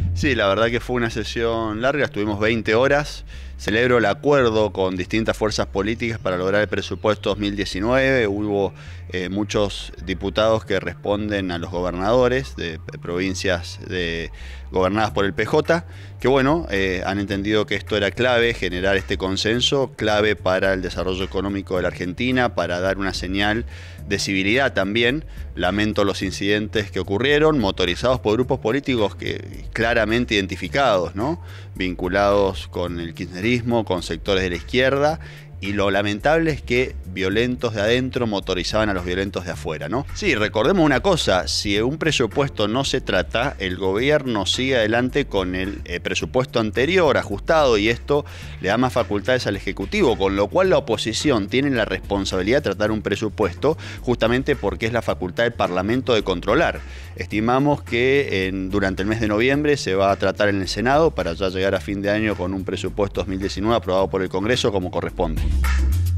Sí, la verdad que fue una sesión larga, estuvimos 20 horas. Celebro el acuerdo con distintas fuerzas políticas para lograr el presupuesto 2019. Hubo muchos diputados que responden a los gobernadores de provincias gobernadas por el PJ, que bueno, han entendido que esto era clave, generar este consenso, clave para el desarrollo económico de la Argentina, para dar una señal de civilidad también. Lamento los incidentes que ocurrieron, motorizados por grupos políticos que claramente identificados, ¿no? Vinculados con el kirchnerismo, con sectores de la izquierda, y lo lamentable es que violentos de adentro motorizaban a los violentos de afuera, ¿no? Sí, recordemos una cosa, si un presupuesto no se trata, el gobierno sigue adelante con el presupuesto anterior ajustado, y esto le da más facultades al Ejecutivo, con lo cual la oposición tiene la responsabilidad de tratar un presupuesto justamente porque es la facultad del Parlamento de controlar. Estimamos que durante el mes de noviembre se va a tratar en el Senado para ya llegar a fin de año con un presupuesto 2019 aprobado por el Congreso como corresponde.